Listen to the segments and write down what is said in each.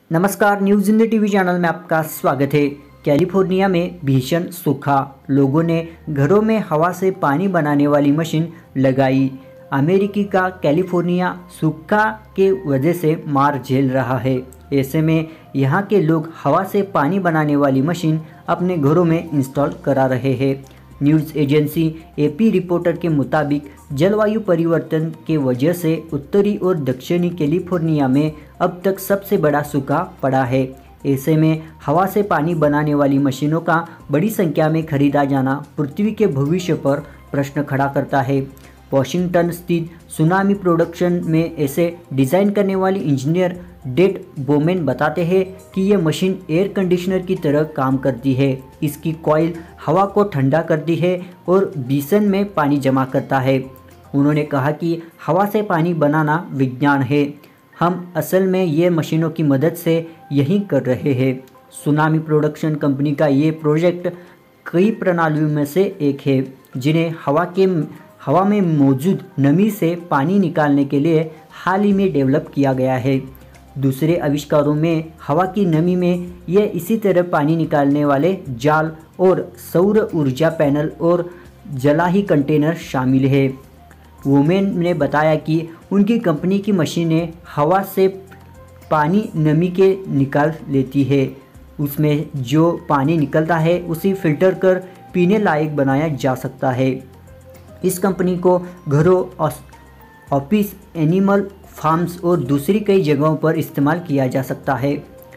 नमस्कार, news India TV channel में आपका स्वागत है। कैलिफोर्निया में भीषण सूखा, लोगों ने घरों में हवा से पानी बनाने वाली मशीन लगाई। अमेरिकी का कैलिफोर्निया सूखा के वजह से मार झेल रहा है। ऐसे में यहाँ के लोग हवा से पानी बनाने वाली मशीन अपने घरों में इंस्टॉल करा रहे हैं। न्यूज़ एजेंसी एपी रिपोर्टर के मुताबिक जलवायु परिवर्तन के वजह से उत्तरी और दक्षिणी कैलिफोर्निया में अब तक सबसे बड़ा सूखा पड़ा है। ऐसे में हवा से पानी बनाने वाली मशीनों का बड़ी संख्या में खरीदा जाना पृथ्वी के भविष्य पर प्रश्न खड़ा करता है। वॉशिंगटन स्थित सुनामी प्रोडक्शन में ऐसे डिज़ाइन करने वाली इंजीनियर डेट बोमेन बताते हैं कि यह मशीन एयर कंडीशनर की तरह काम करती है। इसकी कॉइल हवा को ठंडा करती है और बेसन में पानी जमा करता है। उन्होंने कहा कि हवा से पानी बनाना विज्ञान है। हम असल में ये मशीनों की मदद से यही कर रहे हैं। सुनामी प्रोडक्शन कंपनी का ये प्रोजेक्ट कई प्रणालियों में से एक है जिन्हें हवा में मौजूद नमी से पानी निकालने के लिए हाल ही में डेवलप किया गया है। दूसरे आविष्कारों में हवा की नमी में यह इसी तरह पानी निकालने वाले जाल और सौर ऊर्जा पैनल और जलाही कंटेनर शामिल है। वुमेन ने बताया कि उनकी कंपनी की मशीनें हवा से पानी नमी के निकाल लेती है। उसमें जो पानी निकलता है उसे फिल्टर कर पीने लायक बनाया जा सकता है। इस कंपनी को घरों, ऑफिस, एनिमल फार्म्स और दूसरी कई जगहों पर इस्तेमाल किया जा सकता है।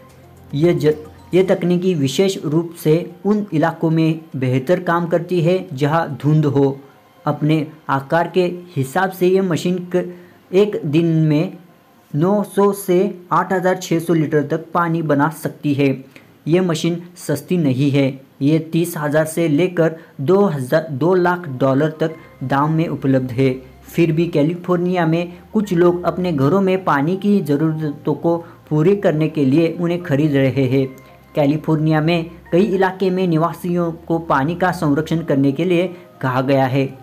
ये तकनीकी विशेष रूप से उन इलाकों में बेहतर काम करती है जहां धुंध हो। अपने आकार के हिसाब से ये मशीन एक दिन में 900 से 8600 लीटर तक पानी बना सकती है। ये मशीन सस्ती नहीं है। ये 30,000 से लेकर 2 लाख डॉलर तक दाम में उपलब्ध है। फिर भी कैलिफोर्निया में कुछ लोग अपने घरों में पानी की ज़रूरतों को पूरी करने के लिए उन्हें खरीद रहे हैं। कैलिफोर्निया में कई इलाके में निवासियों को पानी का संरक्षण करने के लिए कहा गया है।